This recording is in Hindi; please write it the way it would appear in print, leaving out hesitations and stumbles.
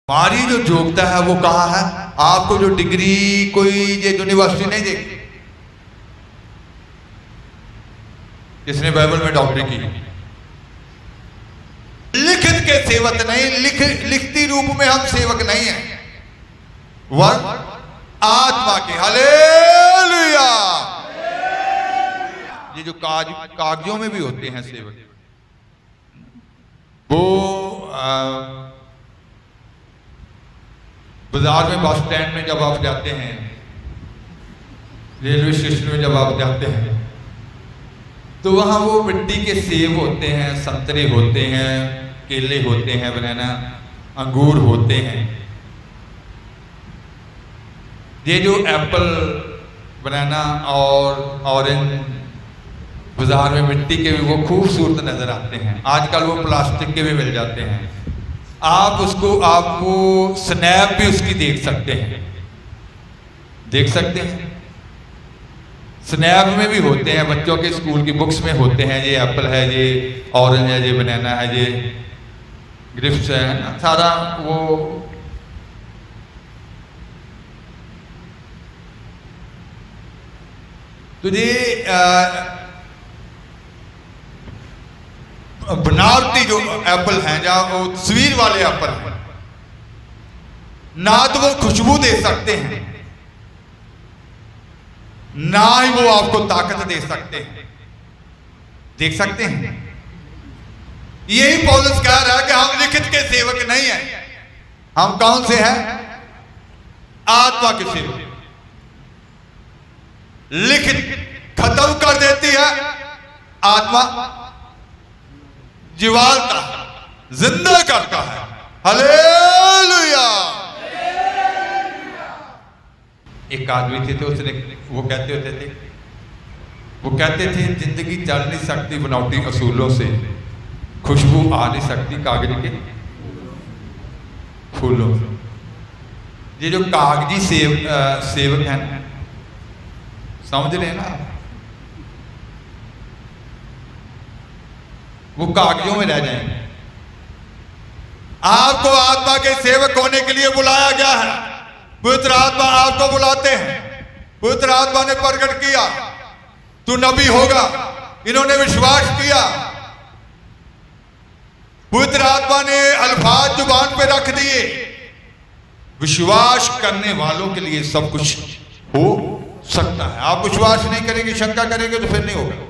हमारी जो योग्यता है वो कहाँ है? आपको जो डिग्री कोई ये यूनिवर्सिटी नहीं देगी, जिसने बाइबल में डॉक्टरी की, लिखित के सेवक नहीं, लिखती रूप में हम सेवक नहीं है, वह आत्मा के। हालेलुया। ये जो कागजों में भी होते हैं सेवक, वो बाजार में, बस स्टैंड में जब आप जाते हैं, रेलवे स्टेशन में जब आप जाते हैं, तो वहां वो मिट्टी के सेब होते हैं, संतरे होते हैं, केले होते हैं, बनाना, अंगूर होते हैं। ये जो एप्पल, बनाना और ऑरेंज बाजार में मिट्टी के भी वो खूबसूरत नजर आते हैं। आजकल वो प्लास्टिक के भी मिल जाते हैं। आप वो स्नैप भी उसकी देख सकते हैं, स्नैप में भी होते हैं, बच्चों के स्कूल की बुक्स में होते हैं। ये एप्पल है, ये ऑरेंज है, ये बनाना है, ये ग्रेप्स है ना, सारा वो तो ये बनावटी जो एप्पल हैं, जहां वो तस्वीर वाले एप्पल हैं, ना तो वो खुशबू दे सकते हैं, ना ही वो आपको ताकत दे सकते हैं। देख सकते हैं, यही पौलुस कह रहा है कि हम लिखित के सेवक नहीं हैं। हम कौन से हैं? आत्मा के सेवक। लिखित खत्म कर देती है, आत्मा जीवालता, जिंदा करता है। हालेलुया। एक आदमी थे, तो उसने वो कहते थे जिंदगी चल नहीं सकती बनावटी असूलों से, खुशबू आ नहीं सकती कागज के फूलों से। ये जो कागजी सेवक हैं, समझ रहे हैं ना, वो कागजों में रह जाएंगे। आपको आत्मा के सेवक होने के लिए बुलाया गया है। पवित्र आत्मा आपको बुलाते हैं। पवित्र आत्मा ने प्रकट किया, तू नबी होगा। इन्होंने विश्वास किया। पवित्र आत्मा ने अल्फाज जुबान पे रख दिए। विश्वास करने वालों के लिए सब कुछ हो सकता है। आप विश्वास नहीं करेंगे, शंका करेंगे, तो फिर नहीं होगा।